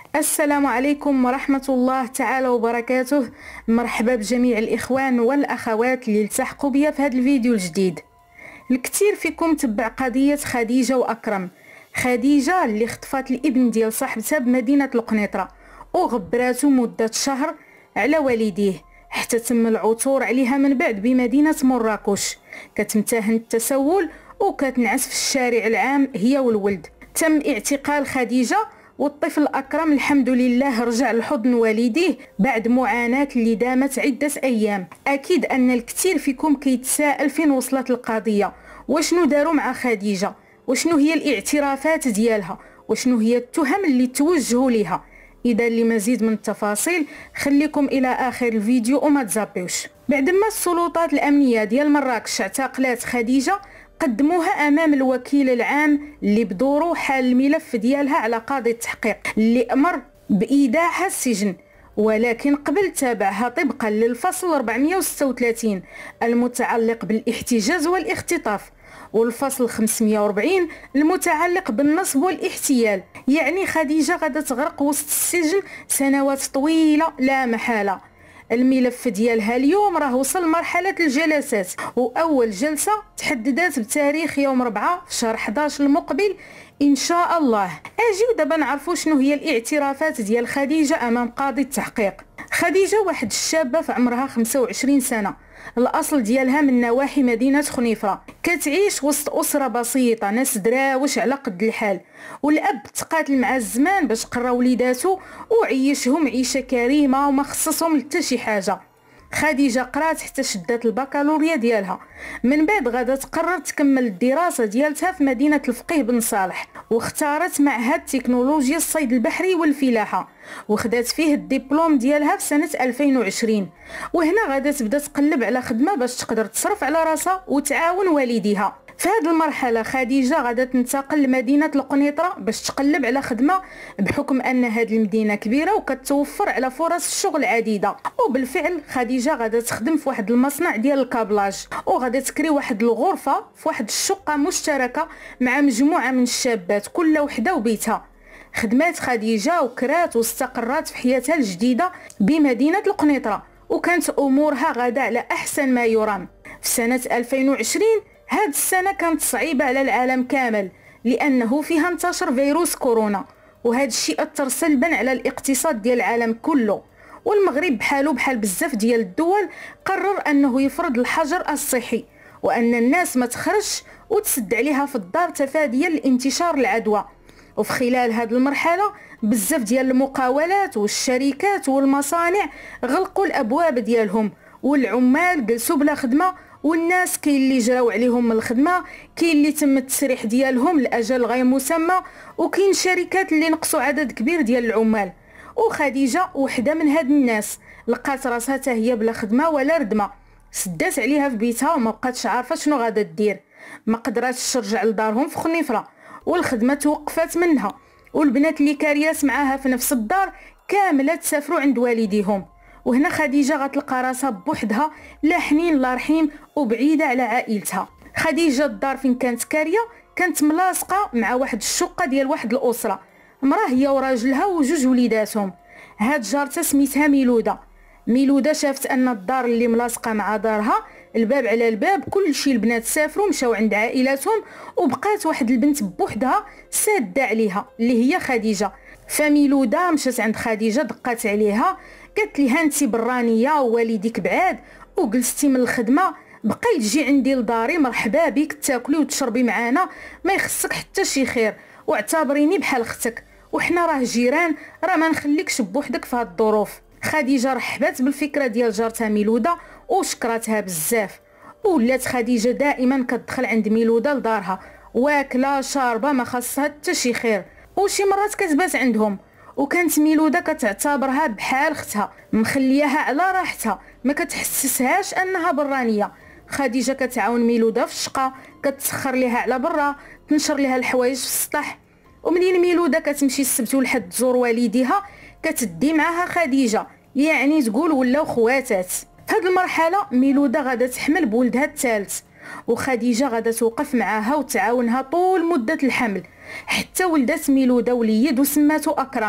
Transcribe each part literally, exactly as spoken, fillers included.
السلام عليكم ورحمة الله تعالى وبركاته. مرحبا بجميع الإخوان والأخوات اللي التحقوا بيا في هذا الفيديو الجديد. الكثير فيكم تبع قضية خديجة وأكرم. خديجة اللي خطفات الابن ديال صاحبتها بمدينة القنيطرة وغبراتو مدة شهر على والديه حتى تم العثور عليها من بعد بمدينة مراكش، كتمتهن التسول وكتنعس في الشارع العام هي والولد. تم اعتقال خديجة والطفل أكرم الحمد لله رجع لحضن والديه بعد معاناة اللي دامت عدة أيام. أكيد أن الكثير فيكم كيتساءل فين وصلت القضية، وشنو داروا مع خديجة، وشنو هي الاعترافات ديالها، وشنو هي التهم اللي توجهوا لها. إذا لمزيد من التفاصيل خليكم إلى آخر الفيديو وما تزابيوش. بعدما السلطات الأمنية ديال مراكش اعتقلات خديجة، قدموها امام الوكيل العام اللي بدورو حال الملف ديالها على قاضي التحقيق اللي امر بايداعها السجن، ولكن قبل تابعها طبقا للفصل أربعمائة وستة وثلاثين المتعلق بالاحتجاز والاختطاف، والفصل خمسمائة وأربعين المتعلق بالنصب والاحتيال. يعني خديجة غادا تغرق وسط السجن سنوات طويلة لا محالة. الملف ديالها اليوم راه وصل مرحلة الجلسات، وأول جلسة تحددت بتاريخ يوم أربعة في شهر أحد عشر المقبل إن شاء الله. أجيو دابا نعرفوا شنو هي الاعترافات ديال خديجة أمام قاضي التحقيق. خديجة واحد الشابة في عمرها خمسة وعشرين سنة، الأصل ديالها من نواحي مدينة خنيفرة، كتعيش وسط أسرة بسيطة ناس دراوش على قد الحال، والأب تقاتل مع الزمان باش قرا وليداتو وعيشهم عيشة كريمة وما خصصهم لتا شي حاجة. خديجة قرات حتى شدات البكالوريا ديالها، من بعد غادا تقرر تكمل الدراسة ديالتها في مدينة الفقيه بن صالح، واختارت معهد تكنولوجيا الصيد البحري والفلاحة، وخدات فيه الدبلوم ديالها في سنة ألفين وعشرين. وهنا غادا تبدا تقلب على خدمة باش تقدر تصرف على راسها وتعاون والديها. في هذه المرحلة خديجة غادا تنتقل لمدينة القنيطرة باش تقلب على خدمة، بحكم أن هذه المدينة كبيرة وكتوفر على فرص الشغل عديدة. وبالفعل خديجة غادا تخدم في واحد المصنع ديال الكابلاج، وغادا تكري واحد الغرفة في واحد الشقة مشتركة مع مجموعة من الشابات كل وحدة وبيتها. خدمات خديجة وكرات واستقرات في حياتها الجديدة بمدينة القنيطرة، وكانت أمورها غادا على أحسن ما يرام. في سنة ألفين وعشرين هاد السنة كانت صعيبة على العالم كامل لأنه فيها انتشر فيروس كورونا، وهذا الشيء أثر سلبا على الاقتصاد ديال العالم كله. والمغرب بحالو بحال بزاف ديال الدول قرر أنه يفرض الحجر الصحي، وأن الناس ما تخرجش وتسد عليها في الدار تفاديا لانتشار العدوى. وفي خلال هذه المرحلة بزاف ديال المقاولات والشركات والمصانع غلقوا الأبواب ديالهم، والعمال جلسوا بلا خدمة، والناس كاين اللي جراو عليهم من الخدمه، كاين اللي تم التسريح ديالهم لاجل غير مسمى، وكاين شركات اللي نقصوا عدد كبير ديال العمال. وخديجه وحده من هاد الناس لقات راسها حتى هي بلا خدمه ولا ردمه، سدات عليها في بيتها وما بقاتش عارفه شنو غادا دير. ما قدراتش ترجع لدارهم في خنيفره، والخدمه توقفات منها، والبنات اللي كارياس معاها في نفس الدار كامله تسافروا عند والديهم. وهنا خديجة غتلقى راسها بوحدها، لا حنين لا رحيم، وبعيدة على عائلتها. خديجة الدار فين كانت كارية كانت ملاصقة مع واحد الشقة ديال واحد الأسرة، مراه هي وراجلها وجوج وليداتهم. هاد جارتها سميتها ميلودة. ميلودة شافت أن الدار اللي ملاصقة مع دارها الباب على الباب، كل شي البنات سافروا مشاو عند عائلاتهم، وبقات واحد البنت بوحدها سادة عليها اللي هي خديجة. فميلودة مشات عند خديجة دقات عليها، قالت ليها انتي برانيه ووالديك بعاد وجلستي من الخدمه، بقاي تجي عندي لداري، مرحبا بك تاكلي وتشربي معانا، ما يخصك حتى شي خير، واعتبريني بحال اختك، وحنا راه جيران، راه ما نخليكش بوحدك في هاد الظروف. خديجه رحبت بالفكره ديال جارتها ميلوده وشكرتها بزاف، ولات خديجه دائما كتدخل عند ميلوده لدارها، واكله شاربه ما خاصها حتى شي خير، وشي مرات كتبات عندهم. وكانت ميلودة كتعتبرها بحال اختها، مخلياها على راحتها، ما كتحسسهاش انها برانيه. خديجه كتعاون ميلودة في الشقه، كتسخر ليها على برا، تنشر ليها الحوايج في السطح. ومنين ميلودة كتمشي السبت والحد تزور والديها كتدي معاها خديجه، يعني تقول ولاو خواتات. في هذه المرحله ميلودة غادا تحمل بولدها الثالث، وخديجه غادا توقف معاها وتعاونها طول مده الحمل، حتى ولدت ميلودة وليد وسماتو أكرم.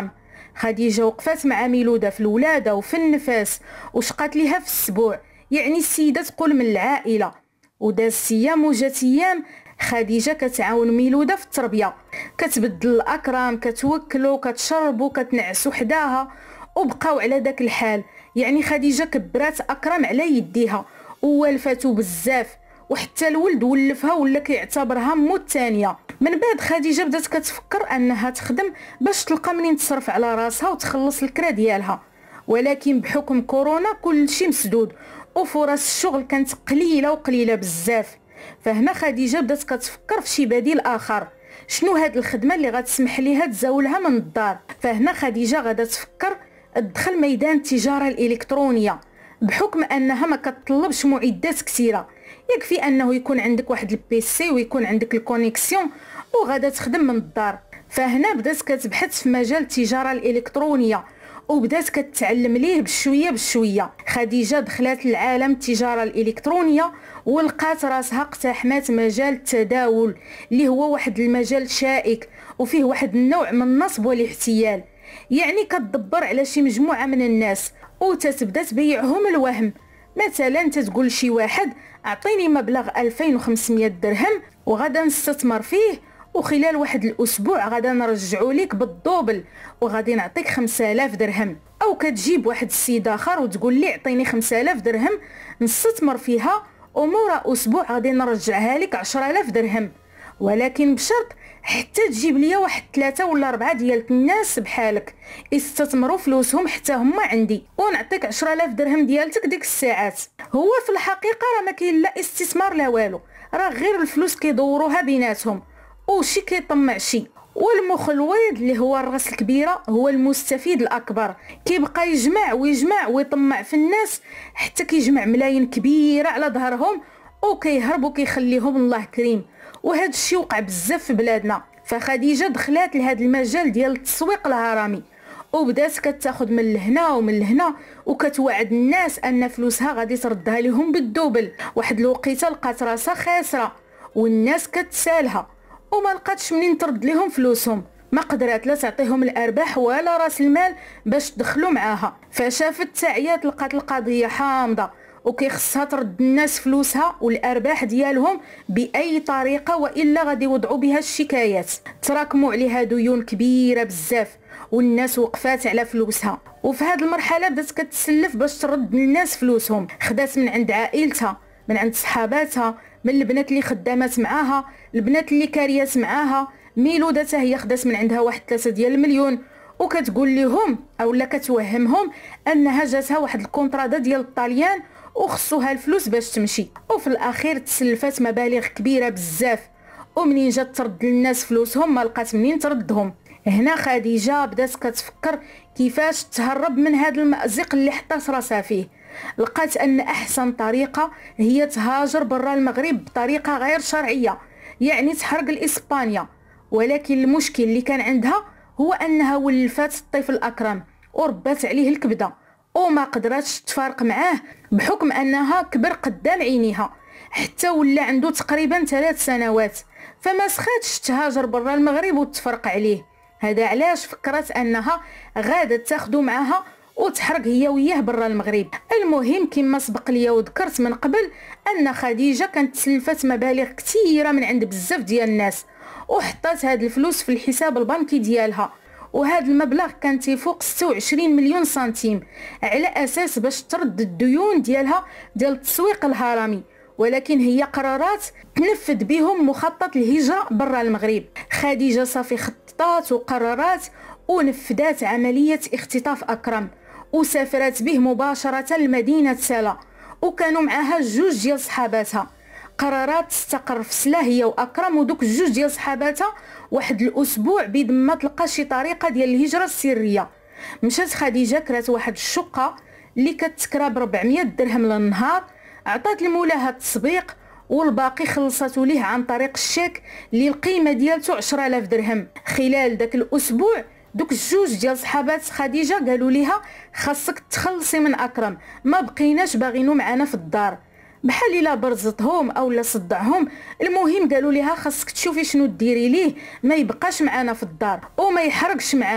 خديجه وقفات مع ميلوده في الولاده وفي النفاس وشقات ليها في السبوع، يعني السيده تقول من العائله. وداز ايام وجات ايام خديجه كتعاون ميلوده في التربيه، كتبدل الاكرام، كتوكلو، كتشربو، كتنعسو حداها، وبقاو على داك الحال. يعني خديجه كبرات اكرم على يديها ووالفاتو بزاف، وحتى الولد ولفها ولا كيعتبرها مو الثانيه. من بعد خديجه بدات كتفكر انها تخدم باش تلقى منين تصرف على راسها وتخلص الكرا ديالها، ولكن بحكم كورونا كلشي مسدود وفرص الشغل كانت قليله وقليله بزاف. فهنا خديجه بدات كتفكر في شي بديل اخر، شنو هاد الخدمه اللي غتسمح ليها تزاولها من الدار. فهنا خديجه غادا تفكر تدخل ميدان التجاره الالكترونيه، بحكم انها ما كتطلبش معدات كثيره، يكفي انه يكون عندك واحد البيسي ويكون عندك الكونيكسيون وغادا تخدم من الدار. فهنا بدات كتبحث في مجال التجاره الالكترونيه وبدات كتعلم ليه بشويه بشويه. خديجه دخلت لعالم التجاره الالكترونيه ولقات راسها اقتحمت مجال التداول اللي هو واحد المجال شائك وفيه واحد النوع من النصب والاحتيال. يعني كتدبر على شي مجموعه من الناس وتتبدا تبيعهم الوهم. مثلا تتقول شي واحد اعطيني مبلغ ألفين وخمسمية درهم وغادا نستثمر فيه، وخلال واحد الاسبوع غادا نرجعو ليك بالدوبل وغادي نعطيك خمسة آلاف درهم. او كتجيب واحد السيد اخر وتقول لي اعطيني خمسة آلاف درهم نستثمر فيها ومورا اسبوع غادي نرجعها لك عشرة آلاف درهم، ولكن بشرط حتى تجيب ليا واحد ثلاثة ولا أربعة ديال الناس بحالك يستثمروا فلوسهم حتى هما عندي ونعطيك عشرة آلاف درهم ديالتك ديك الساعات. هو في الحقيقه راه ما كاين لا استثمار لا والو، راه غير الفلوس كيدوروها بيناتهم وشي كيطمع شي. والمخلويد اللي هو الراس الكبيره هو المستفيد الاكبر، كيبقى يجمع ويجمع ويطمع في الناس حتى كيجمع ملايين كبيره على ظهرهم وكيهرب وكيخليهم الله كريم. وهذا الشيء وقع بزاف في بلادنا. فخديجه دخلات لهذا المجال ديال التسويق الهرمي وبدات كتاخذ من لهنا ومن لهنا وكتوعد الناس ان فلوسها غادي تردها لهم بالدوبل. واحد الوقيته لقات راسها خاسره والناس كتسالها وما لقاتش منين ترد لهم فلوسهم، ما قدرات لا تعطيهم الارباح ولا راس المال باش تدخلوا معاها. فشافت تعيات لقات القضيه حامضه وكيخصها ترد الناس فلوسها والارباح ديالهم باي طريقه والا غادي يوضعوا بها الشكايات. تراكموا عليها ديون كبيره بزاف والناس وقفات على فلوسها. وفي هذه المرحله بدات كتسلف باش ترد للناس فلوسهم، خدات من عند عائلتها، من عند صحاباتها، من البنات اللي خدامات معاها، البنات اللي كاريات معاها. ميلوده حتى هي خدات من عندها واحد ثلاثة ديال المليون وكتقول لهم اولا كتوهمهم انها جاتها واحد الكونطرادا ديال الطاليان وخصوها الفلوس باش تمشي. وفي الاخير تسلفات مبالغ كبيره بزاف، ومنين جات ترد للناس فلوسهم ما لقات منين تردهم. هنا خديجه بدات كتفكر كيفاش تهرب من هذا المأزق اللي حطات راسها فيه. لقات ان احسن طريقه هي تهاجر برا المغرب بطريقه غير شرعيه، يعني تحرق لاسبانيا. ولكن المشكل اللي كان عندها هو انها ولفات الطفل الاكرم وربات عليه الكبده وما قدراتش تفارق معاه بحكم انها كبر قدام عينيها حتى ولا عنده تقريبا ثلاث سنوات. فما سخاتش تهاجر برا المغرب وتفرق عليه. هذا علاش فكرت انها غاده تاخذو معاها وتحرق هي وياه برا المغرب. المهم كما سبق ليا وذكرت من قبل ان خديجه كانت تسلفت مبالغ كثيره من عند بزاف ديال الناس وحطات هاد الفلوس في الحساب البنكي ديالها، وهذا المبلغ كان تيفوق ستة وعشرين مليون سنتيم على اساس باش ترد الديون ديالها ديال التسويق الهرمي. ولكن هي قرارات تنفذ بهم مخطط الهجره برا المغرب. خديجه صافي خططات وقرارات ونفذات عمليه اختطاف اكرم وسافرت به مباشره لمدينه سلا، وكانوا معها جوج ديال صحاباتها. قرارات تستقر في سلا هي واكرم ودوك الجوج ديال صحاباتها واحد الاسبوع بيد ما تلقى شي طريقه ديال الهجره السريه. مشات خديجه كرات واحد الشقه اللي كتكرا ب أربعمية درهم للنهار، عطات لمولاها التسبيق والباقي خلصته ليه عن طريق الشيك اللي القيمه ديالته عشرة آلاف درهم. خلال داك الاسبوع دوك الجوج ديال صحابات خديجه قالوا ليها خاصك تخلصي من اكرم، ما بقيناش باغينو معنا في الدار، بحال الا برزتهم او لا صدعهم. المهم قالوا ليها خاصك تشوفي شنو ديري ليه ما يبقاش معنا في الدار وما يحرقش معنا.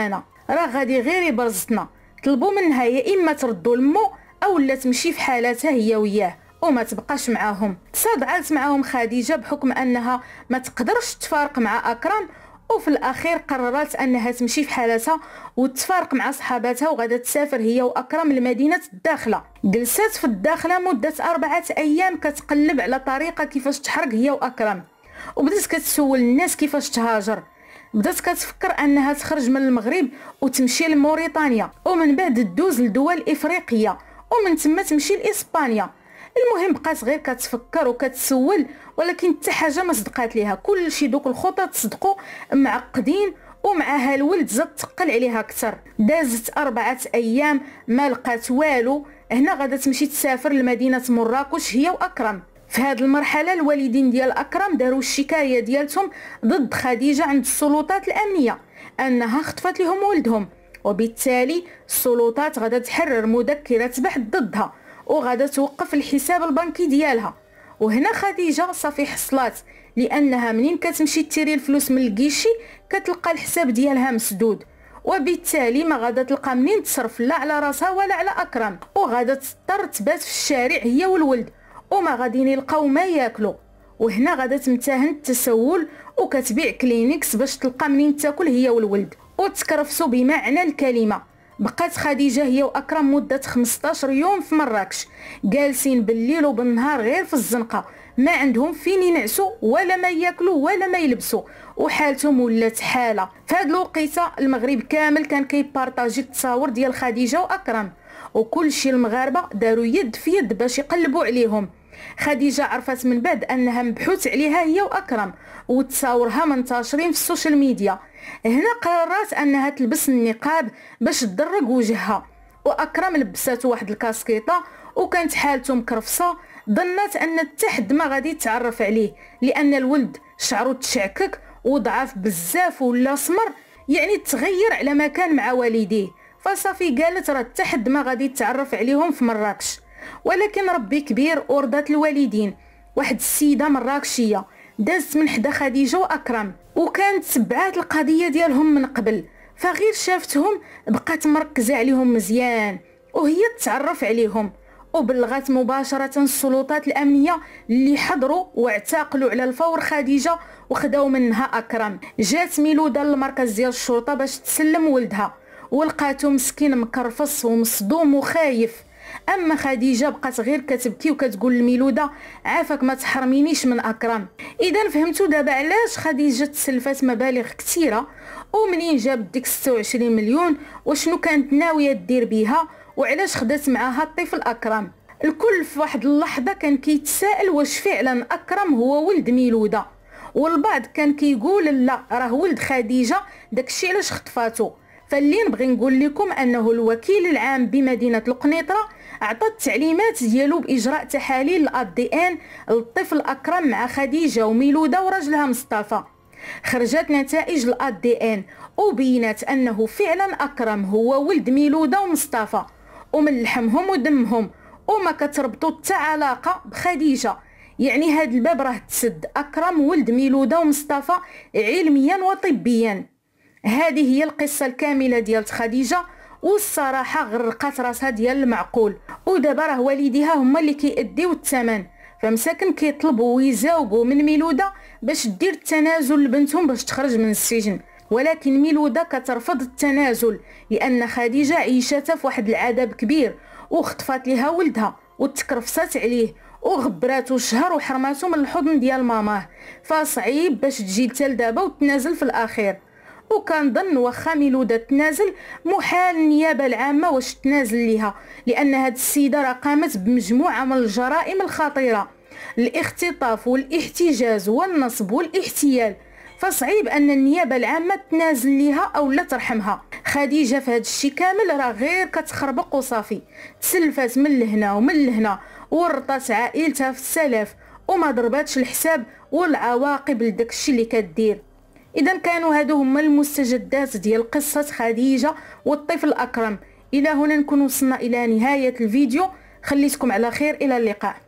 راه غادي غير يبرزتنا. طلبوا منها يا اما تردوا لمو او لا تمشي في حالاتها هي وياه وما تبقاش معاهم. تصادعت معاهم خديجه بحكم انها ما تقدرش تفارق مع اكرم، وفي الاخير قررت انها تمشي في حالتها وتفارق مع صحاباتها وغادا تسافر هي واكرم لمدينه الداخله. جلست في الداخله مده اربعه ايام كتقلب على طريقه كيفاش تحرق هي واكرم، وبدات كتسول الناس كيفاش تهاجر. بدات كتفكر انها تخرج من المغرب وتمشي لموريتانيا ومن بعد تدوز لدول افريقيه ومن ثم تمشي لاسبانيا. المهم بقات غير كتفكر وكتسول، ولكن حتى حاجه ما صدقات ليها. كل شي دوك الخطط تصدقوا معقدين، ومعها الولد زاد تقل عليها اكثر. دازت اربعه ايام ما لقات والو. هنا غادا تمشي تسافر لمدينه مراكش هي واكرم. في هذه المرحله الوالدين ديال اكرم داروا الشكايه ديالتهم ضد خديجه عند السلطات الامنيه انها خطفت لهم ولدهم، وبالتالي السلطات غادا تحرر مذكره بحث ضدها وغادا توقف الحساب البنكي ديالها. وهنا خديجه صافي حصلات، لانها منين كتمشي تيري الفلوس من الكيشي كتلقى الحساب ديالها مسدود، وبالتالي ما غادا تلقى منين تصرف لا على راسها ولا على اكرم، وغادا تضطر تبات في الشارع هي والولد وما غاديين يلقاو ما ياكلوا. وهنا غادا تمتهن التسول وكتبيع كلينكس باش تلقى منين تاكل هي والولد، وتكرفسوا بمعنى الكلمه. بقات خديجه هي واكرم مده خمسطاش يوم في مراكش، جالسين بالليل وبالنهار غير في الزنقه، ما عندهم فين ينعسوا ولا ما ياكلوا ولا ما يلبسوا، وحالتهم ولات حاله. في هذه الوقيته المغرب كامل كان كيبارطاجي التصاور ديال خديجه واكرم، وكل شيء المغاربه داروا يد في يد باش يقلبوا عليهم. خديجه عرفت من بعد انها مبحوث عليها هي واكرم، وتصاورها منتشرين في السوشيال ميديا. هنا قررت انها تلبس النقاب باش تدرق وجهها، واكرم لبسات واحد الكاسكيطه وكانت حالته مكرفصه. ظنت ان حتى حد ما غادي يتعرف عليه، لان الولد شعره تشعكك وضعف بزاف ولا سمر، يعني تغير على ما كان مع والديه. فصافي قالت راه حتى حد ما غادي يتعرف عليهم في مراكش. ولكن ربي كبير ورضات الوالدين. واحد السيده مراكشيه دازت من حدا خديجه واكرم، وكانت تبعات القضيه ديالهم من قبل، فغير شافتهم بقات مركزه عليهم مزيان وهي تتعرف عليهم، وبلغت مباشره السلطات الامنيه اللي حضروا واعتقلوا على الفور خديجه وخداو منها اكرم. جات ميلوده للمركز ديال الشرطه باش تسلم ولدها، ولقاتو مسكين مكرفص ومصدوم وخايف. اما خديجه بقات غير كتبكي وكتقول لميلوده عافاك ما تحرمينيش من اكرم. اذا فهمتوا دابا علاش خديجه تسلفات مبالغ كثيره، ومنين جابت ديك ستة وعشرين مليون وشنو كانت ناويه دير بها، وعلاش خدات معاها الطفل اكرم. الكل في واحد اللحظه كان كيتساءل واش فعلا اكرم هو ولد ميلوده، والبعض كان كيقول لا راه ولد خديجه داكشي علاش خطفاتو. فاللي نبغي نقول لكم انه الوكيل العام بمدينه القنيطره عطى التعليمات ديالو باجراء تحاليل الأ دي إن للطفل اكرم مع خديجه وميلوده وراجلها مصطفى. خرجت نتائج الأ دي إن وبينت انه فعلا اكرم هو ولد ميلوده ومصطفى، ومن لحمهم ودمهم، وما كتربطوا حتى علاقه بخديجه. يعني هذا الباب راه تسد، اكرم ولد ميلوده ومصطفى علميا وطبيا. هذه هي القصه الكامله ديال خديجه، والصراحه غرقات راسها ديال المعقول. ودابا راه والديها هما اللي كيأديو الثمن، فمساكن كيطلبوا ويزاوقوا من ميلوده باش دير التنازل لبنتهم باش تخرج من السجن. ولكن ميلوده كترفض التنازل لان خديجه عيشتها في واحد العذاب كبير، وخطفات ليها ولدها وتكرفصات عليه وغبراتو شهر وحرماتو من الحضن ديال ماماه. فصعيب باش تجي تال دابا وتنازل في الاخير. وكنظن واخا ميلوده تنازل محال النيابه العامه واش تنازل ليها، لان هاد السيده راه قامت بمجموعه من الجرائم الخطيره، الاختطاف والاحتجاز والنصب والاحتيال. فصعيب ان النيابه العامه تنازل ليها او لا ترحمها. خديجه في هذا الشيء كامل راه غير كتخربق وصافي، تسلفات من لهنا ومن لهنا، ورطات عائلتها في السلف وما ضرباتش الحساب والعواقب لداك الشيء اللي كدير. اذا كانوا هادو هما المستجدات ديال قصه خديجه والطفل اكرم. الى هنا نكون وصلنا الى نهايه الفيديو، خليتكم على خير، الى اللقاء.